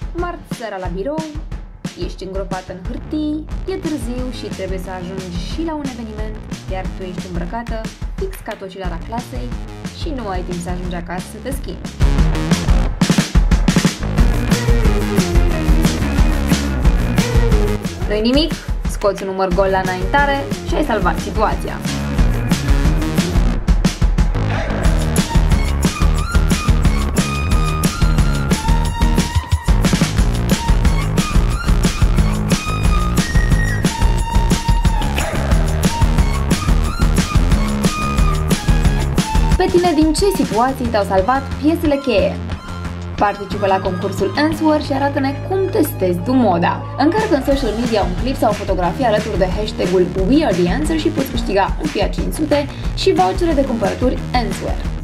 marți seara la birou, ești îngropat în hârtii, e târziu și trebuie să ajungi și la un eveniment, iar tu ești îmbrăcată fix ca tocilara clasei și nu ai timp să ajungi acasă să te schimbi. Nu-i nimic, scoți un număr gol la înaintare și ai salvat situația. Pe tine din ce situații te-au salvat piesele cheie? Participă la concursul Answer și arată-ne cum testezi tu moda. Încarcă în social media un clip sau o fotografie alături de hashtag-ul WeAreTheAnswer și poți câștiga un Fiat 500 și vouchere de cumpărături Answer.